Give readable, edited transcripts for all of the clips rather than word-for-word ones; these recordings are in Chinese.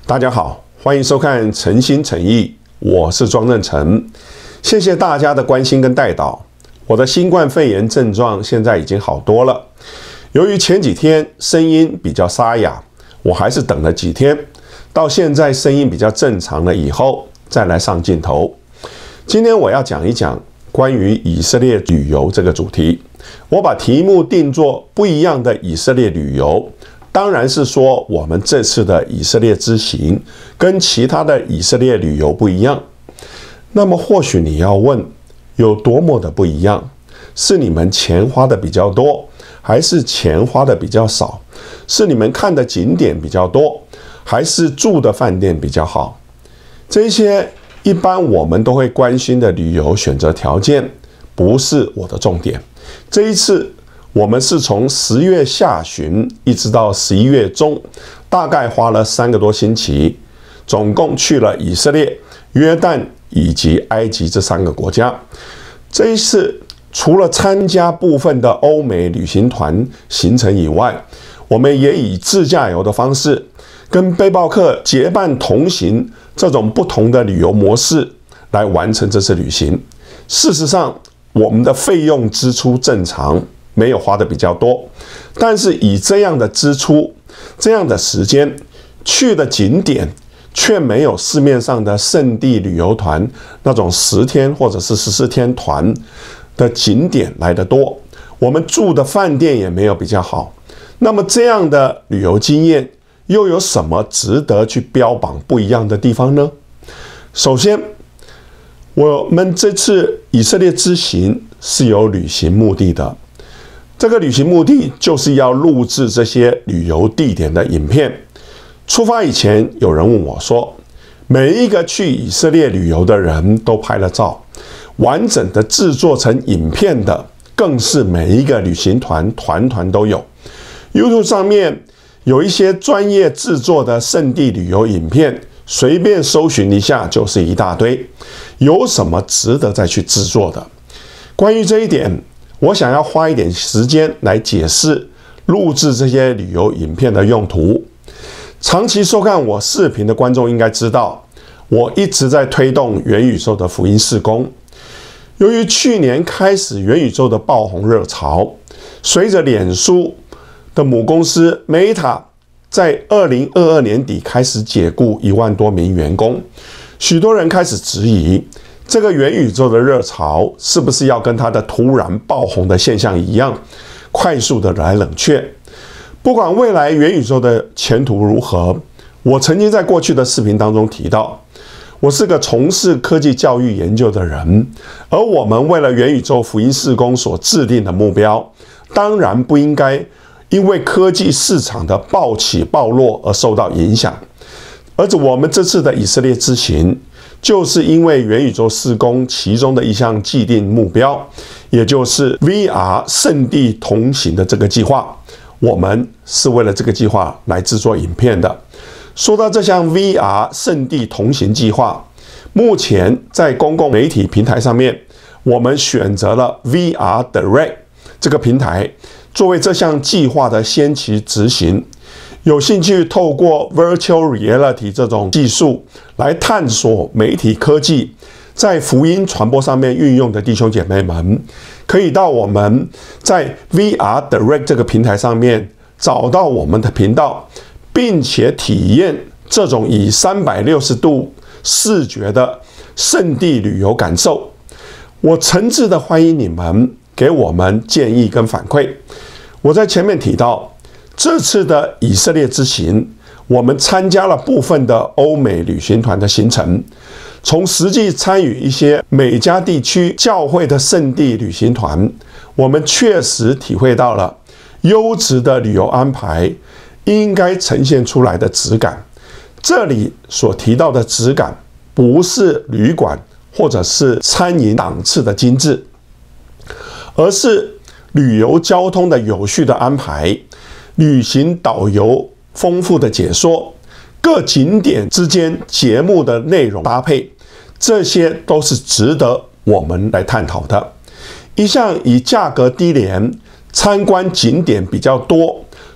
大家好，欢迎收看诚心诚意，我是庄任成。谢谢大家的关心跟代祷。我的新冠肺炎症状现在已经好多了。由于前几天声音比较沙哑，我还是等了几天，到现在声音比较正常了以后再来上镜头。今天我要讲一讲关于以色列旅游这个主题。我把题目定作不一样的以色列旅游，当然是说我们这次的以色列之行跟其他的以色列旅游不一样。那么或许你要问，有多么的不一样？是你们钱花的比较多，还是钱花的比较少？是你们看的景点比较多，还是住的饭店比较好？这些一般我们都会关心的旅游选择条件，不是我的重点。这一次我们是从10月下旬一直到11月中，大概花了3个多星期，总共去了以色列、约旦以及埃及这3个国家。这一次除了参加部分的欧美旅行团行程以外，我们也以自驾游的方式跟背包客结伴同行这种不同的旅游模式来完成这次旅行。事实上，我们的费用支出正常，没有花的比较多，但是以这样的支出、这样的时间去的景点，却没有市面上的圣地旅游团那种10天或者是14天团的景点来得多。我们住的饭店也没有比较好。那么这样的旅游经验又有什么值得去标榜不一样的地方呢？首先，我们这次以色列之行是有旅行目的的。这个旅行目的就是要录制这些旅游地点的影片。出发以前，有人问我说，每一个去以色列旅游的人都拍了照，完整的制作成影片的更是每一个旅行团都有。YouTube 上面有一些专业制作的圣地旅游影片，随便搜寻一下就是一大堆，有什么值得再去制作的？关于这一点，我想要花一点时间来解释录制这些旅游影片的用途。长期收看我视频的观众应该知道，我一直在推动元宇宙的福音事工。由于去年开始元宇宙的爆红热潮，随着脸书的母公司 Meta 在2022年底开始解雇1万多名员工，许多人开始质疑这个元宇宙的热潮是不是要跟它的突然爆红的现象一样，快速的来冷却。不管未来元宇宙的前途如何，我曾经在过去的视频当中提到，我是个从事科技教育研究的人，而我们为了元宇宙福音事工所制定的目标，当然不应该因为科技市场的暴起暴落而受到影响。而我们这次的以色列之行，就是因为元宇宙事工其中的一项既定目标，也就是 VR 圣地同行的这个计划，我们是为了这个计划来制作影片的。说到这项 VR 圣地同行计划，目前在公共媒体平台上面，我们选择了 VR Direct 这个平台作为这项计划的先期执行。有兴趣透过 Virtual Reality 这种技术来探索媒体科技在福音传播上面运用的弟兄姐妹们，可以到我们在 VR Direct 这个平台上面找到我们的频道，并且体验这种以360度视觉的圣地旅游感受。我诚挚的欢迎你们给我们建议跟反馈。我在前面提到，这次的以色列之行，我们参加了部分的欧美旅行团的行程，从实际参与一些美加地区教会的圣地旅行团，我们确实体会到了优质的旅游安排应该呈现出来的质感。这里所提到的质感，不是旅馆或者是餐饮档次的精致，而是旅游交通的有序的安排，旅行导游丰富的解说，各景点之间节目的内容搭配，这些都是值得我们来探讨的。一项以价格低廉、参观景点比较多、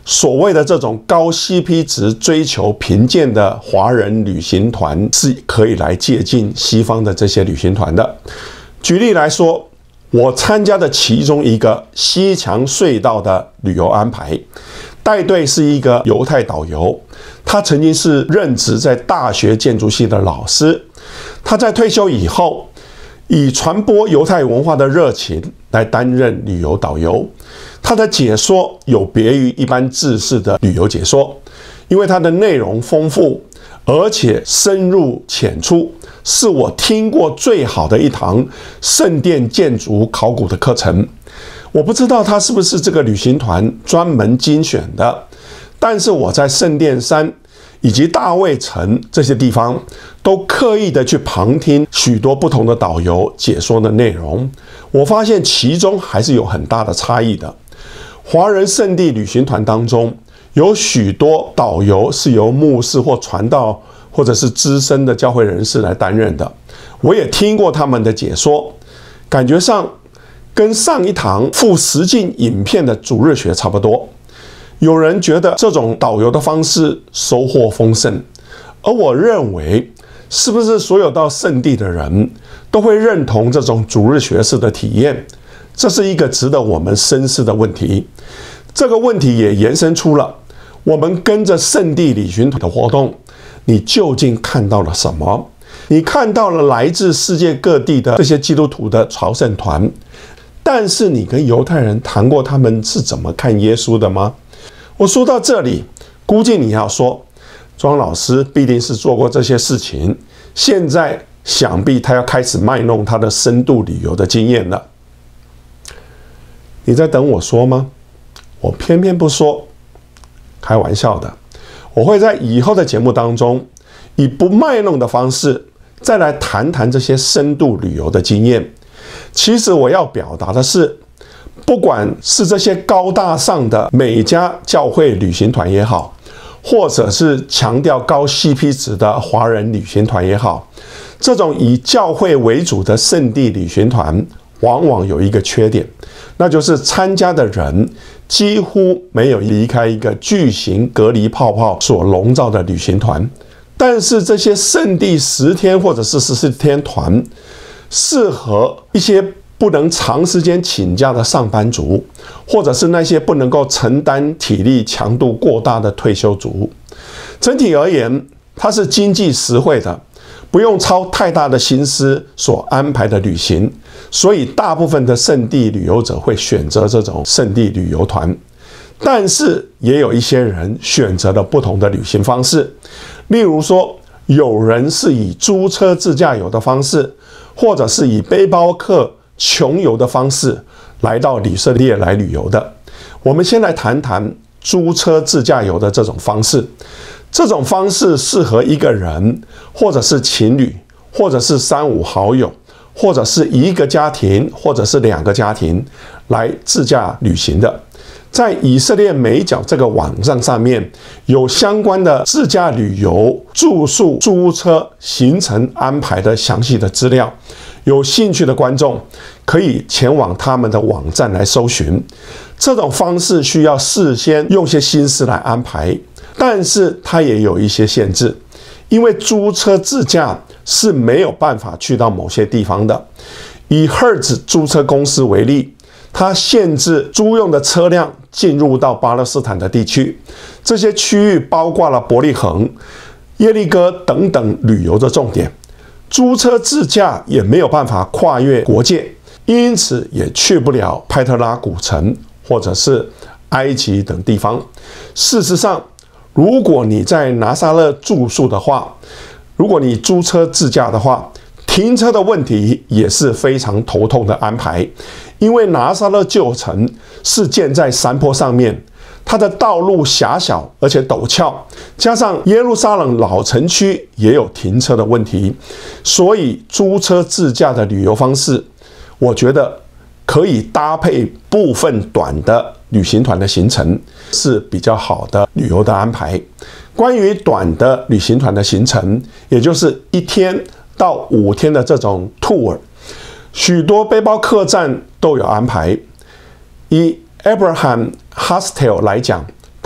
所谓的这种高 CP 值、追求评鉴的华人旅行团是可以来借鉴西方的这些旅行团的。举例来说，我参加的其中一个西墙隧道的旅游安排，带队是一个犹太导游，他曾经是任职在大学建筑系的老师。他在退休以后，以传播犹太文化的热情来担任旅游导游。他的解说有别于一般制式的旅游解说，因为它的内容丰富，而且深入浅出，是我听过最好的一堂圣殿建筑考古的课程。我不知道他是不是这个旅行团专门精选的，但是我在圣殿山以及大卫城这些地方都刻意的去旁听许多不同的导游解说的内容，我发现其中还是有很大的差异的。华人圣地旅行团当中，有许多导游是由牧师或传道或者是资深的教会人士来担任的，我也听过他们的解说，感觉上跟上一堂附实境影片的主日学差不多。有人觉得这种导游的方式收获丰盛，而我认为，是不是所有到圣地的人都会认同这种主日学式的体验？这是一个值得我们深思的问题。这个问题也延伸出了我们跟着圣地旅行团的活动，你究竟看到了什么？你看到了来自世界各地的这些基督徒的朝圣团，但是你跟犹太人谈过他们是怎么看耶稣的吗？我说到这里，估计你要说，庄老师必定是做过这些事情，现在想必他要开始卖弄他的深度旅游的经验了。你在等我说吗？我偏偏不说，开玩笑的。我会在以后的节目当中，以不卖弄的方式，再来谈谈这些深度旅游的经验。其实我要表达的是，不管是这些高大上的每家教会旅行团也好，或者是强调高 CP 值的华人旅行团也好，这种以教会为主的圣地旅行团往往有一个缺点，那就是参加的人几乎没有离开一个巨型隔离泡泡所笼罩的旅行团。但是这些圣地10天或者是14天团，适合一些不能长时间请假的上班族，或者是那些不能够承担体力强度过大的退休族。整体而言，它是经济实惠的，不用操太大的心思所安排的旅行，所以大部分的圣地旅游者会选择这种圣地旅游团。但是也有一些人选择了不同的旅行方式，例如说，有人是以租车自驾游的方式，或者是以背包客穷游的方式来到以色列来旅游的。我们先来谈谈租车自驾游的这种方式。这种方式适合一个人，或者是情侣，或者是3、5好友，或者是一个家庭，或者是2个家庭来自驾旅行的。在以色列美角这个网站上面，有相关的自驾旅游、住宿、租车、行程安排的详细的资料。有兴趣的观众可以前往他们的网站来搜寻。这种方式需要事先用些心思来安排，但是它也有一些限制，因为租车自驾是没有办法去到某些地方的。以 Hertz 租车公司为例，它限制租用的车辆进入到巴勒斯坦的地区，这些区域包括了伯利恒、耶利哥等等旅游的重点。租车自驾也没有办法跨越国界，因此也去不了派特拉古城或者是埃及等地方。事实上，如果你在拿撒勒住宿的话，如果你租车自驾的话，停车的问题也是非常头痛的安排，因为拿撒勒旧城是建在山坡上面，它的道路狭小而且陡峭，加上耶路撒冷老城区也有停车的问题，所以租车自驾的旅游方式，我觉得可以搭配部分短的旅行团的行程，是比较好的旅游的安排。关于短的旅行团的行程，也就是1天到5天的这种 tour， 许多背包客栈都有安排。以 Abraham Hostel 来讲，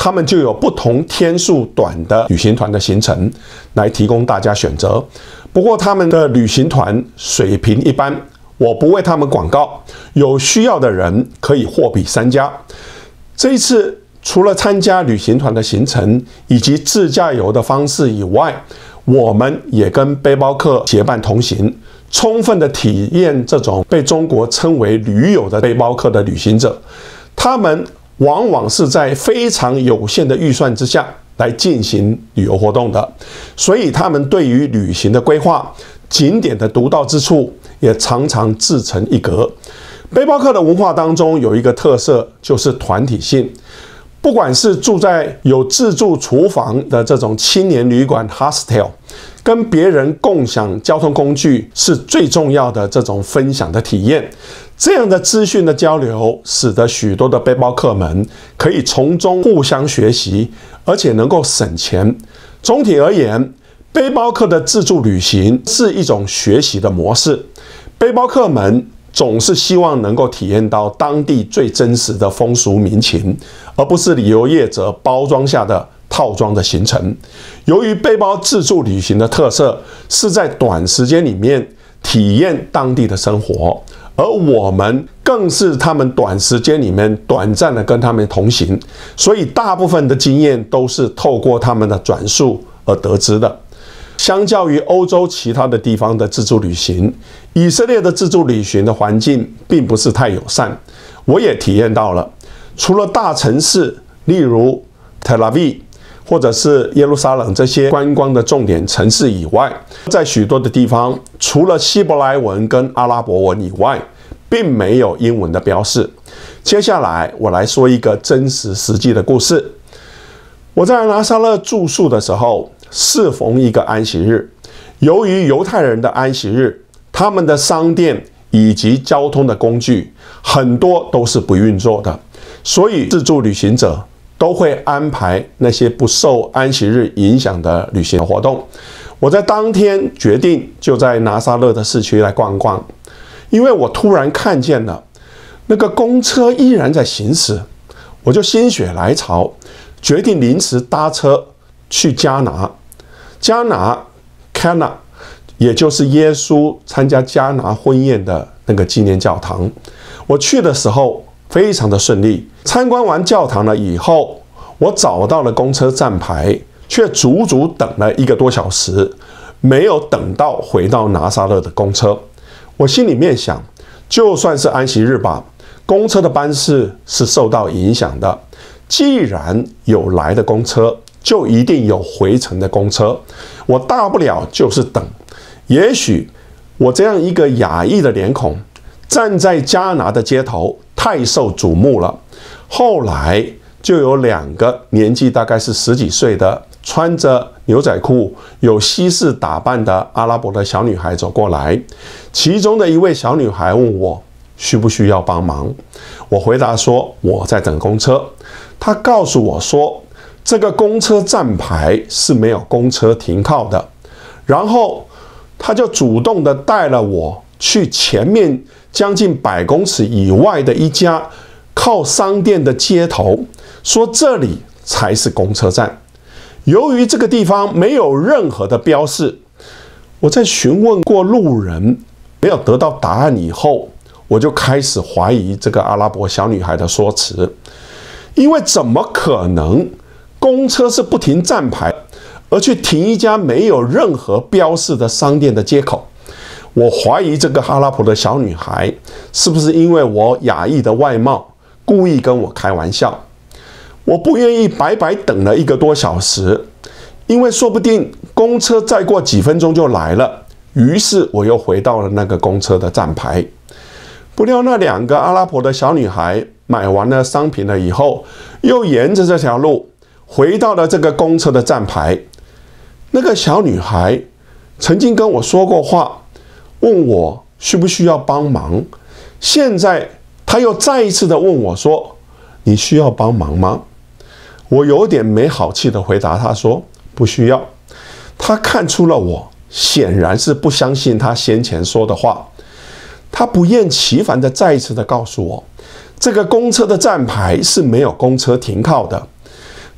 他们就有不同天数短的旅行团的行程来提供大家选择。不过他们的旅行团水平一般，我不为他们广告，有需要的人可以货比三家。这一次除了参加旅行团的行程以及自驾游的方式以外，我们也跟背包客结伴同行，充分的体验这种被中国称为驴友的背包客的旅行者。他们往往是在非常有限的预算之下来进行旅游活动的，所以他们对于旅行的规划、景点的独到之处也常常自成一格。背包客的文化当中有一个特色，就是团体性。不管是住在有自助厨房的这种青年旅馆 hostel， 跟别人共享交通工具是最重要的这种分享的体验。这样的资讯的交流，使得许多的背包客们可以从中互相学习，而且能够省钱。总体而言，背包客的自助旅行是一种学习的模式。背包客们总是希望能够体验到当地最真实的风俗民情，而不是旅游业者包装下的套装的行程。由于背包自助旅行的特色是在短时间里面体验当地的生活，而我们更是他们短时间里面短暂的跟他们同行，所以大部分的经验都是透过他们的转述而得知的。相较于欧洲其他的地方的自助旅行，以色列的自助旅行的环境并不是太友善。我也体验到了，除了大城市，例如特拉维或者是耶路撒冷这些观光的重点城市以外，在许多的地方，除了希伯来文跟阿拉伯文以外，并没有英文的标示。接下来我来说一个真实实际的故事。我在拿撒勒住宿的时候，适逢一个安息日。由于犹太人的安息日，他们的商店以及交通的工具很多都是不运作的，所以自助旅行者都会安排那些不受安息日影响的旅行活动。我在当天决定就在拿撒勒的市区来逛逛，因为我突然看见了那个公车依然在行驶，我就心血来潮，决定临时搭车去加拿。加拿 Cana， 也就是耶稣参加加拿婚宴的那个纪念教堂。我去的时候非常的顺利，参观完教堂了以后，我找到了公车站牌，却足足等了1个多小时，没有等到回到拿撒勒的公车。我心里面想，就算是安息日吧，公车的班次是受到影响的。既然有来的公车，就一定有回程的公车，我大不了就是等。也许我这样一个亚裔的脸孔，站在加拿的街头太受瞩目了。后来就有2个年纪大概是10几岁的，穿着牛仔裤、有西式打扮的阿拉伯的小女孩走过来。其中的一位小女孩问我需不需要帮忙，我回答说我在等公车。她告诉我说，这个公车站牌是没有公车停靠的，然后他就主动的带了我去前面将近100公尺以外的一家靠商店的街头，说这里才是公车站。由于这个地方没有任何的标示，我在询问过路人没有得到答案以后，我就开始怀疑这个阿拉伯小女孩的说辞，因为怎么可能公车是不停站牌，而去停一家没有任何标示的商店的街口？我怀疑这个阿拉伯的小女孩是不是因为我亚裔的外貌，故意跟我开玩笑？我不愿意白白等了1个多小时，因为说不定公车再过几分钟就来了。于是我又回到了那个公车的站牌。不料那2个阿拉伯的小女孩买完了商品了以后，又沿着这条路回到了这个公车的站牌。那个小女孩曾经跟我说过话，问我需不需要帮忙。现在她又再一次的问我说，你需要帮忙吗？我有点没好气的回答她说不需要。她看出了我显然是不相信她先前说的话。她不厌其烦的再一次的告诉我，这个公车的站牌是没有公车停靠的。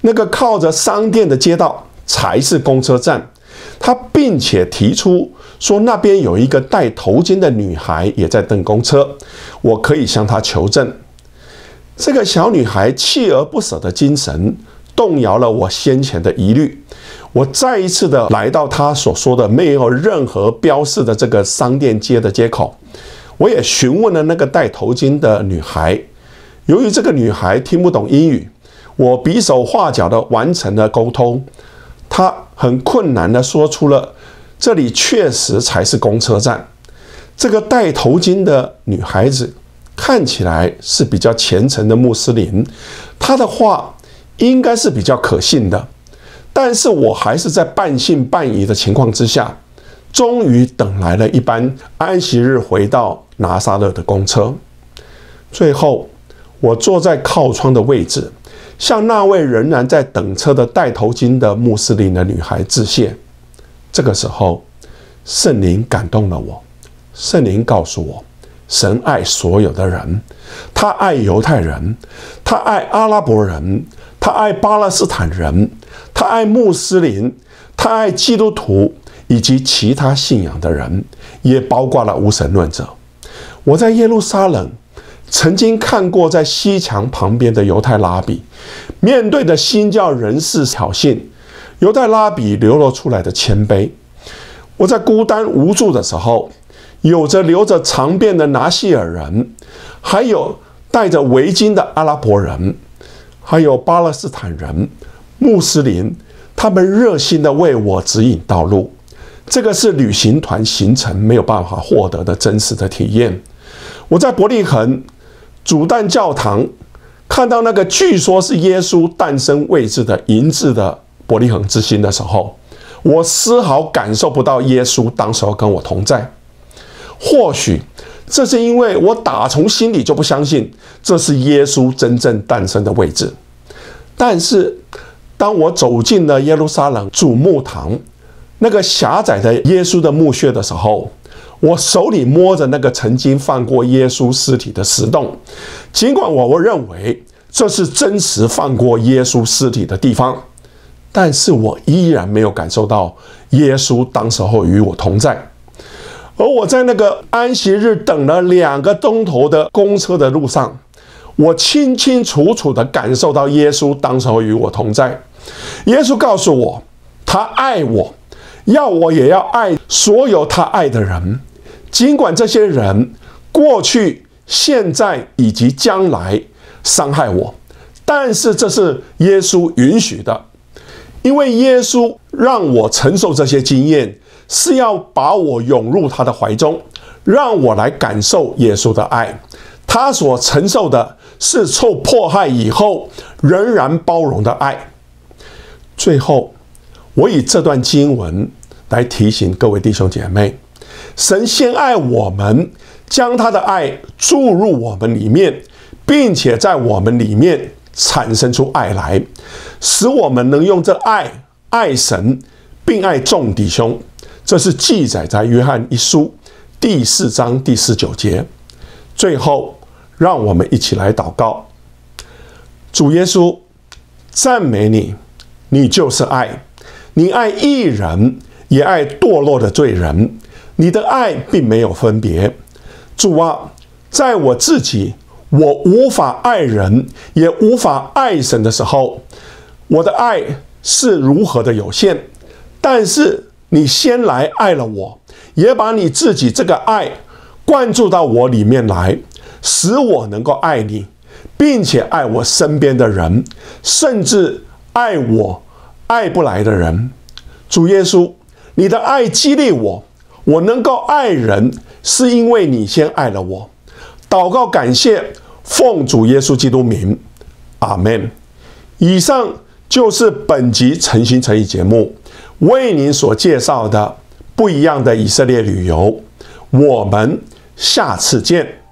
那个靠着商店的街道才是公车站。他并且提出说，那边有一个戴头巾的女孩也在等公车，我可以向她求证。这个小女孩锲而不舍的精神动摇了我先前的疑虑。我再一次的来到她所说的没有任何标示的这个商店街的街口，我也询问了那个戴头巾的女孩。由于这个女孩听不懂英语，我比手画脚的完成了沟通。她很困难的说出了这里确实才是公车站。这个戴头巾的女孩子看起来是比较虔诚的穆斯林，她的话应该是比较可信的。但是我还是在半信半疑的情况之下，终于等来了一班安息日回到拿撒勒的公车。最后，我坐在靠窗的位置，向那位仍然在等车的戴头巾的穆斯林的女孩致谢。这个时候，圣灵感动了我。圣灵告诉我，神爱所有的人，他爱犹太人，他爱阿拉伯人，他爱巴勒斯坦人，他爱穆斯林，他爱基督徒以及其他信仰的人，也包括了无神论者。我在耶路撒冷曾经看过在西墙旁边的犹太拉比面对着新教人士挑衅，犹太拉比流露出来的谦卑。我在孤单无助的时候，有着留着长辫的拿细尔人，还有戴着围巾的阿拉伯人，还有巴勒斯坦人、穆斯林，他们热心的为我指引道路。这个是旅行团行程没有办法获得的真实的体验。我在伯利恒主诞教堂看到那个据说是耶稣诞生位置的银质的伯利恒之星的时候，我丝毫感受不到耶稣当时候跟我同在。或许这是因为我打从心里就不相信这是耶稣真正诞生的位置。但是当我走进了耶路撒冷主墓堂那个狭窄的耶稣的墓穴的时候，我手里摸着那个曾经放过耶稣尸体的石洞，尽管我认为这是真实放过耶稣尸体的地方，但是我依然没有感受到耶稣当时候与我同在。而我在那个安息日等了2个钟头的公车的路上，我清清楚楚地感受到耶稣当时候与我同在。耶稣告诉我，他爱我，要我也要爱所有他爱的人，尽管这些人过去、现在以及将来伤害我，但是这是耶稣允许的，因为耶稣让我承受这些经验，是要把我涌入他的怀中，让我来感受耶稣的爱。他所承受的是受迫害以后仍然包容的爱。最后，我以这段经文来提醒各位弟兄姐妹，神先爱我们，将他的爱注入我们里面，并且在我们里面产生出爱来，使我们能用这爱爱神，并爱众弟兄。这是记载在约翰一书第4章第19节。最后，让我们一起来祷告。主耶稣，赞美你，你就是爱，你爱义人，也爱堕落的罪人，你的爱并没有分别。主啊，在我自己我无法爱人，也无法爱神的时候，我的爱是如何的有限，但是你先来爱了我，也把你自己这个爱灌注到我里面来，使我能够爱你，并且爱我身边的人，甚至爱我爱不来的人。主耶稣，你的爱激励我，我能够爱人，是因为你先爱了我。祷告感谢，奉主耶稣基督名，阿们。以上就是本集诚心诚意节目为您所介绍的不一样的以色列旅游，我们下次见。